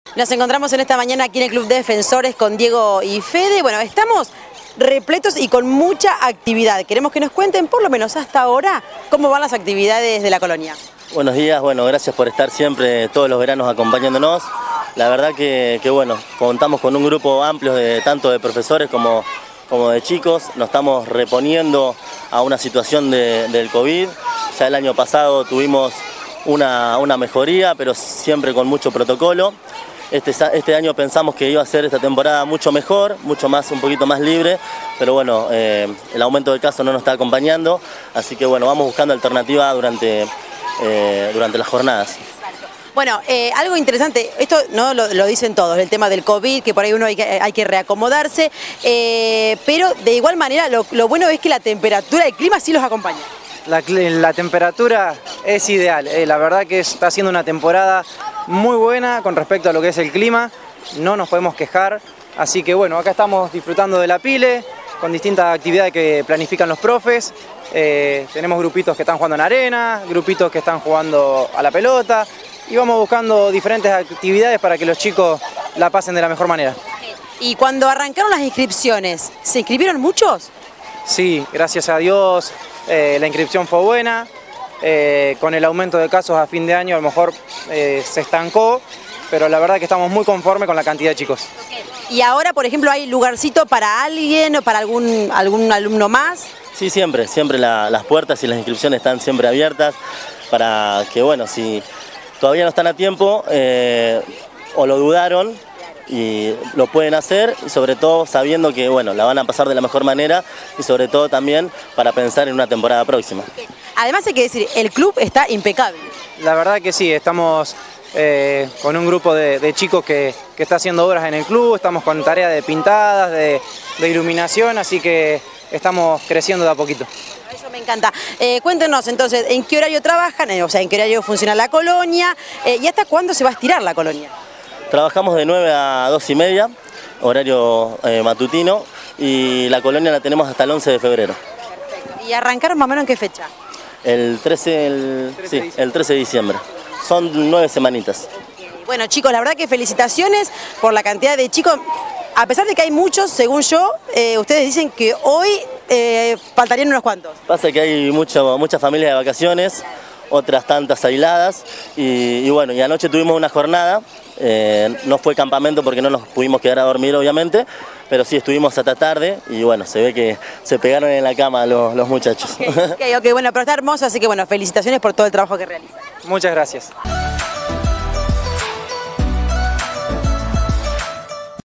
Nos encontramos en esta mañana aquí en el Club de Defensores con Diego y Fede. Bueno, estamos repletos y con mucha actividad. Queremos que nos cuenten, por lo menos hasta ahora, cómo van las actividades de la colonia. Buenos días, bueno, gracias por estar siempre todos los veranos acompañándonos. La verdad que bueno, contamos con un grupo amplio tanto de profesores como de chicos. Nos estamos reponiendo a una situación del COVID. Ya el año pasado tuvimos una mejoría, pero siempre con mucho protocolo. Este año pensamos que iba a ser esta temporada mucho mejor, un poquito más libre, pero bueno, el aumento de casos no nos está acompañando, así que bueno, vamos buscando alternativas durante las jornadas. Bueno, algo interesante, esto no lo dicen todos, el tema del COVID, que por ahí uno hay que reacomodarse, pero de igual manera lo bueno es que la temperatura, el clima sí los acompaña. La temperatura es ideal, la verdad que está siendo una temporada muy buena con respecto a lo que es el clima, no nos podemos quejar, así que bueno, acá estamos disfrutando de la pile, con distintas actividades que planifican los profes, tenemos grupitos que están jugando en arena, grupitos que están jugando a la pelota, y vamos buscando diferentes actividades para que los chicos la pasen de la mejor manera. Y cuando arrancaron las inscripciones, ¿se inscribieron muchos? Sí, gracias a Dios, la inscripción fue buena. Con el aumento de casos a fin de año a lo mejor se estancó, pero la verdad que estamos muy conformes con la cantidad de chicos. ¿Y ahora, por ejemplo, hay lugarcito para alguien o para algún alumno más? Sí, siempre las puertas y las inscripciones están siempre abiertas para que, bueno, si todavía no están a tiempo o lo dudaron, y lo pueden hacer, y sobre todo sabiendo que bueno, la van a pasar de la mejor manera y sobre todo también para pensar en una temporada próxima. Además hay que decir, el club está impecable. La verdad que sí, estamos con un grupo de chicos que está haciendo obras en el club, estamos con tareas de pintadas, de iluminación, así que estamos creciendo de a poquito. Eso me encanta. Cuéntenos entonces, ¿en qué horario trabajan? O sea, ¿en qué horario funciona la colonia? ¿Y hasta cuándo se va a estirar la colonia? Trabajamos de 9 a 2:30, horario matutino, y la colonia la tenemos hasta el 11 de febrero. Perfecto. ¿Y arrancaron más o menos en qué fecha? El 13 de diciembre. Son 9 semanitas. Bueno, chicos, la verdad que felicitaciones por la cantidad de chicos. A pesar de que hay muchos, según yo, ustedes dicen que hoy faltarían unos cuantos. Pasa que hay muchas familias de vacaciones, otras tantas aisladas, y bueno, y anoche tuvimos una jornada. No fue campamento porque no nos pudimos quedar a dormir obviamente, pero sí estuvimos hasta tarde y bueno, se ve que se pegaron en la cama los muchachos. Ok, bueno, pero está hermoso, así que bueno, felicitaciones por todo el trabajo que realizan. Muchas gracias.